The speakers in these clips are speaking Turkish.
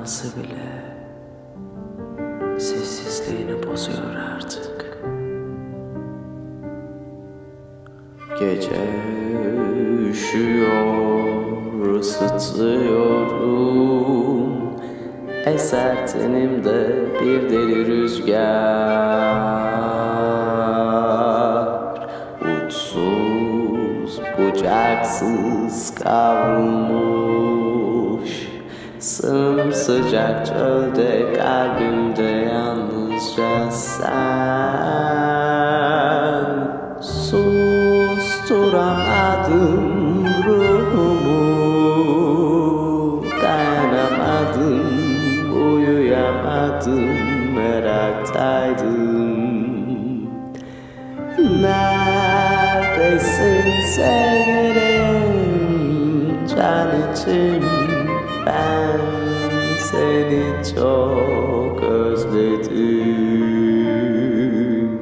olması bile sessizliğini bozuyor artık. Gece üşüyor, ısıtıyorum. Eser tenimde bir deli rüzgar. Uçsuz, bucaksız kavrulmuş sımsıcak çölde, kalbimde yalnızca sen. Susturamadım ruhumu, dayanamadım, uyuyamadım, meraktaydım. Neredesin sevgilim, can içim, ben seni çok özledim.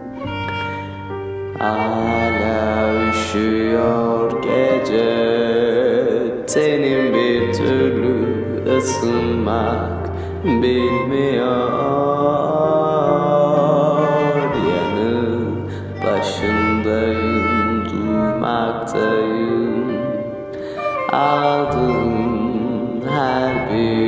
Hala üşüyor gece, tenim bir türlü ısınmak bilmiyor. Yanı başındayım, duymaktayım. Aldım her bir